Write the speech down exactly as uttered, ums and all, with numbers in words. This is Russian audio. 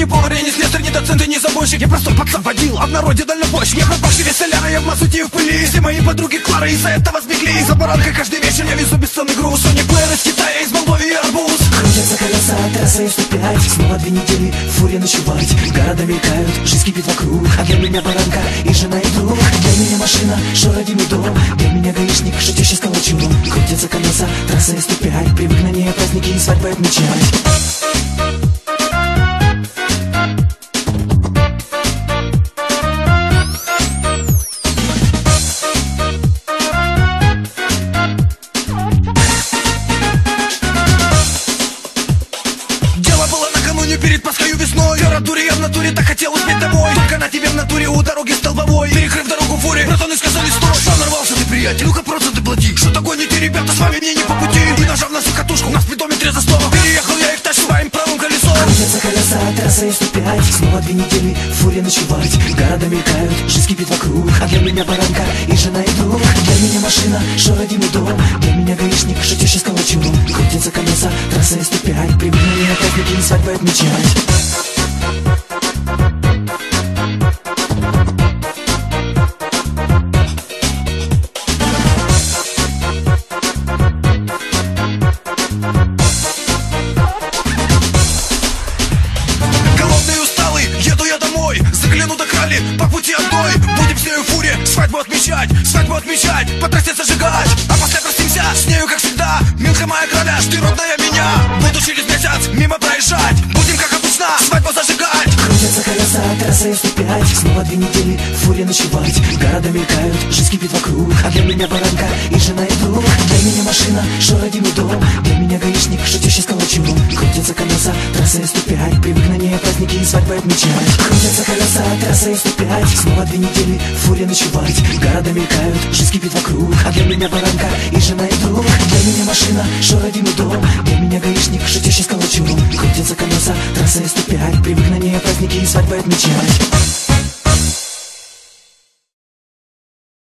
не повар, я не слесарь, не доцент и не забойщик. Я просто пацан водил, а в народе дальнобойщик. Я пропавший весь соляра, я в массуте и в пыли. Все мои подруги Клары из-за этого сбегли. За баранкой каждый вечер я везу бесценный груз. Соник плеер из Китая, из Молдовии и арбуз. Крутятся колеса, трасса и сто пять. Снова две недели в фуре ночевать. Города мелькают, жизнь кипит вокруг. А для меня баранка и жена и друг. Для меня машина, что родимый дом. Для меня гаишник, шутящий с калачом. Крутятся колеса, трасса и сто пять. Привык на ней праздники и свадьбы отмечать. Перед Пасхою весной я дуре, я в натуре так хотел успеть домой. Только на тебе в натуре у дороги столбовой. Перекрыв дорогу фуре, братаны сказали стой. Что нарвался ты, приятель, ну-ка просто ты плати. Что гоните, ребята, с вами мне не по пути. И нажав на всю катушку, на спидометре за сто. Переехал я их тащу своим правым колесом. Крутятся колеса, трасса и сто пять. Снова две недели в фуре ночевать. Города мелькают, жизнь кипит вокруг. А для меня баранка и жена и друг. Для меня машина, что родимый дом. Для меня гаишник, шутящий с калачом. Крутятся колеса, трасса и сто пять. Привык на ней праздники и свадьбы отмечать. Голодный и усталый, еду я домой. Загляну до крали, по пути одной. Будем с нею в фуре свадьбу отмечать. Свадьбу отмечать, по трассе зажигать. А после простимся с нею, как всегда. Милка моя кроляш, ты родная меня. Буду через месяц мимо проезжать. Будем, как обычно, свадьбу зажигать. Крутятся колеса, трасса и сто пять. Снова две недели в фуре ночевать. Города мелькают, жизнь кипит вокруг. А для меня баранка и жена и друг. Для меня машина, что родимый дом. Для меня гаишник, шутящий с калачом. Крутятся колеса, трасса и сто пять. Привык на ней праздники и свадьбы отмечать. Крутятся колеса, трасса и сто пять. Снова две недели в фуре ночевать. Города мелькают, жизнь кипит вокруг. А для меня баранка и жена и друг. Для меня машина, что родимый дом. Для меня гаишник, шутящий с калачом. Крутятся колеса, трасса и сто пять. Привык на ней праздники и свадьбы отмечать.